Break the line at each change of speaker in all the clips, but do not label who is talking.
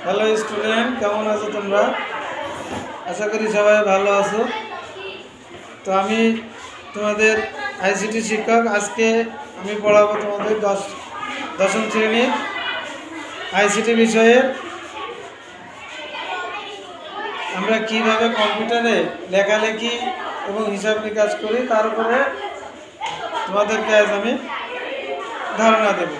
Hello student, কেমন আছো তোমরা? আশা করি সবাই ভালো আছো। তো আমি তোমাদের আইসিটি শিক্ষক। আজকে আমি পড়াবো তোমাদের দশম শ্রেণীর আইসিটি বিষয়ের আমরা কিভাবে কম্পিউটারে লেখালেখি এবং হিসাব নিকাশ করি, তার উপরে তোমাদেরকে আজ আমি ধারণা দেব।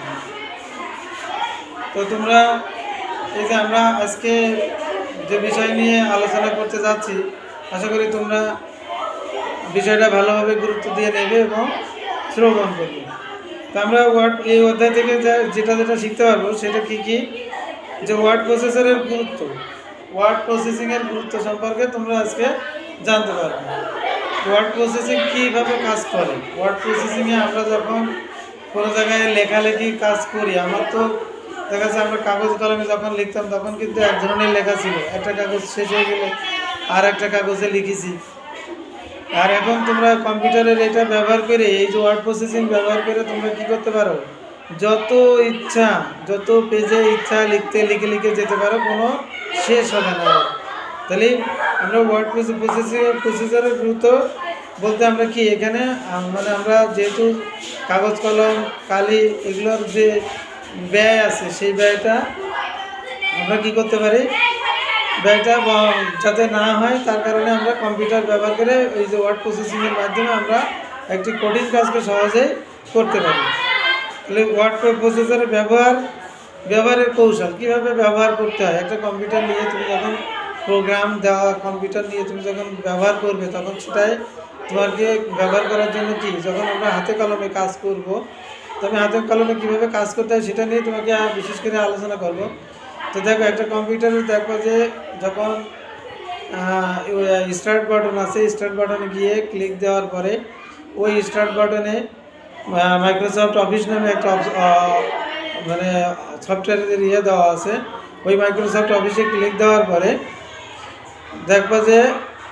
তো তোমরা এই যে আমরা আজকে যে বিষয় নিয়ে আলোচনা করতে যাচ্ছি, আশা করি তোমরা বিষয়টা ভালোভাবে গুরুত্ব দিয়ে নেবে এবং শ্রবণ করবে। তো আমরা এই অধ্যায় থেকে যেটা শিখতে পারবো সেটা কি যে ওয়ার্ড প্রসেসরের গুরুত্ব, ওয়ার্ড প্রসেসিংয়ের গুরুত্ব সম্পর্কে তোমরা আজকে জানতে পারবে। ওয়ার্ড প্রসেসিং কীভাবে কাজ করে। ওয়ার্ড প্রসেসিংয়ে আমরা যখন কোনো জায়গায় লেখালেখি কাজ করি, আমার তো দেখা যাচ্ছে আমরা কাগজ কলমে যখন লিখতাম তখন কিন্তু এক ধরনের লেখা ছিল, একটা কাগজ শেষ হয়ে গেলে আর একটা কাগজে লিখেছি। আর এখন তোমরা কম্পিউটারের এটা ব্যবহার করে, এই যে ওয়ার্ড প্রসেসিং ব্যবহার করে তোমরা কি করতে পারো, যত ইচ্ছা যত পেজে ইচ্ছা লিখে যেতে পারো, কোনো শেষ হবে না। তাহলে আমরা ওয়ার্ড প্রসেসরের গুরুত্ব বলতে আমরা কি এখানে মানে আমরা যেহেতু কাগজ কলম কালি এগুলোর যে ব্যয় আছে, সেই ব্যয়টা আমরা কি করতে পারি, ব্যয়টা যাতে না হয় তার কারণে আমরা কম্পিউটার ব্যবহার করে এই যে ওয়ার্ড প্রসেসিংয়ের মাধ্যমে আমরা একটি কঠিন কাজকে সহজেই করতে পারি। তাহলে ওয়ার্ড প্রসেসরের ব্যবহারের কৌশল কীভাবে ব্যবহার করতে হয়। একটা কম্পিউটার নিয়ে তুমি যখন প্রোগ্রাম দেওয়া কম্পিউটার নিয়ে তুমি যখন ব্যবহার করবে, তখন সেটাই তোমাকে ব্যবহার করার জন্য কি, যখন আমরা হাতে কলমে কাজ করব, তবে হাতে কলমে কীভাবে কাজ করতে হয় সেটা নিয়ে তোমাকে বিশেষ করে আলোচনা করব। তো দেখো, একটা কম্পিউটারে দেখো যে যখন স্টার্ট বাটন আছে, স্টার্ট বাটনে গিয়ে ক্লিক দেওয়ার পরে ওই স্টার্ট বাটনে মাইক্রোসফট অফিস নামে একটা মানে সফটওয়্যারের দেওয়া আছে। ওই মাইক্রোসফট অফিসে ক্লিক দেওয়ার পরে দেখবা যে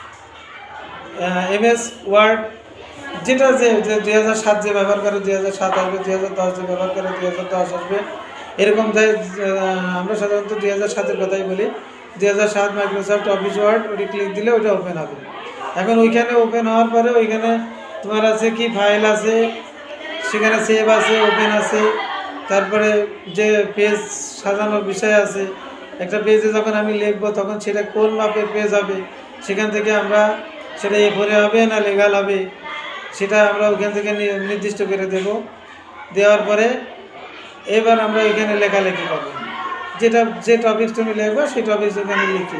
MS ওয়ার্ড যেটা যে 2007 যে ব্যবহার করে 2007 আসবে, 2010 যে ব্যবহার করে 2010 আসবে, এরকম আমরা সাধারণত 2007-এর কথাই বলি। 2007 মাইক্রোসফট অফিস ওয়ার্ড, ওটি ক্লিক দিলে ওটা ওপেন হবে। এখন ওইখানে ওপেন হওয়ার পরে ওইখানে তোমার আছে কি, ফাইল আছে, সেখানে সেভ আছে, ওপেন আছে, তারপরে যে পেজ সাজানোর বিষয় আছে। একটা পেজে যখন আমি লিখবো তখন সেটা কোন মাপের পেজ হবে, সেখান থেকে আমরা সেটা A4 হবে না লেগাল হবে, সেটা আমরা ওইখান থেকে নির্দিষ্ট করে দেব। দেওয়ার পরে এবার আমরা এখানে লেখালেখি করব, যে টপিক তুমি লিখবে সেই টপিক ওখানে লিখলে,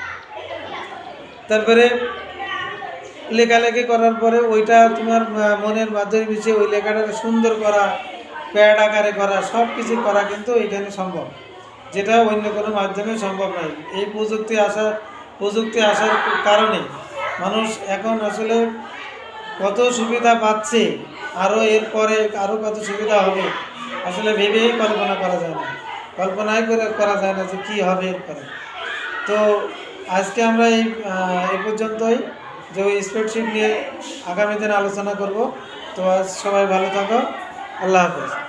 তারপরে লেখালেখি করার পরে ওইটা তোমার মনের মাধ্যমে মিশিয়ে ওই লেখাটা সুন্দর করা, প্যাড আকারে করা, সব কিছু করা কিন্তু এখানে সম্ভব, যেটা অন্য কোনো মাধ্যমে সম্ভব নয়। এই প্রযুক্তি আসার কারণে মানুষ এখন আসলে কত সুবিধা পাচ্ছে, আরও এরপরে আরও কত সুবিধা হবে আসলে ভেবেই কল্পনা করা যায় না, করা যায় না যে কী হবে এরপরে। তো আজকে আমরা এই পর্যন্তই, যে ওই স্প্রেডশিট নিয়ে আগামী দিনে আলোচনা করব। তো আজ সবাই ভালো থাকো, আল্লাহ হাফেজ।